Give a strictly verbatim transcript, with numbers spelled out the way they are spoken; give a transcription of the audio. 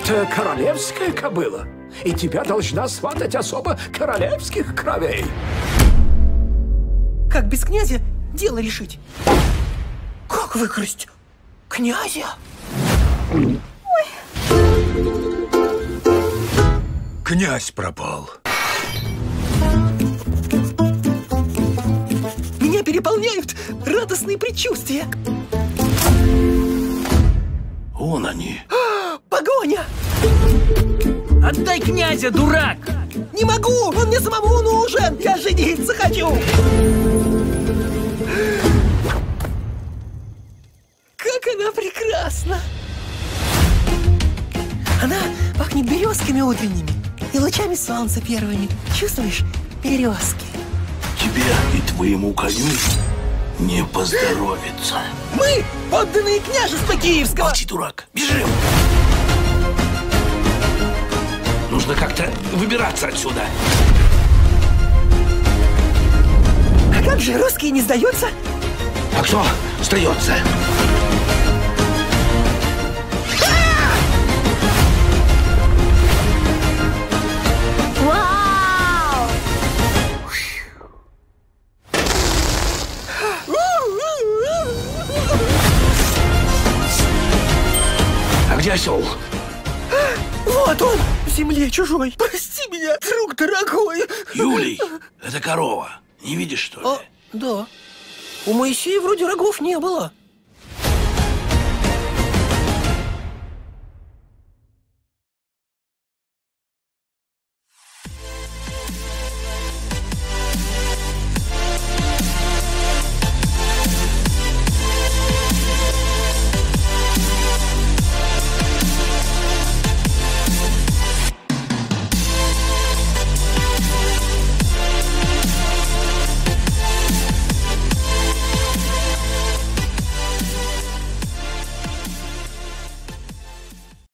Это королевская кобыла. И тебя должна сватать особо королевских кровей. Как без князя дело решить? Как выкрасть князя? Ой. Князь пропал. Меня переполняют радостные предчувствия. Вон они. Погоня! Отдай князя, дурак! Не могу! Он мне самому нужен! Я жениться хочу! Как она прекрасна! Она пахнет березками утренними и лучами солнца первыми. Чувствуешь? Березки. Тебе и твоему коню не поздоровится. Мы подданные княжества Киевского! Молчи, дурак! Бежим! Нужно как-то выбираться отсюда. А как же русские не сдаются? А кто сдается? Вау! А где осел? Вот он! В земле чужой! Прости меня, друг дорогой! Юлий, это корова. Не видишь, что ли? А, да. У Моисея вроде рогов не было.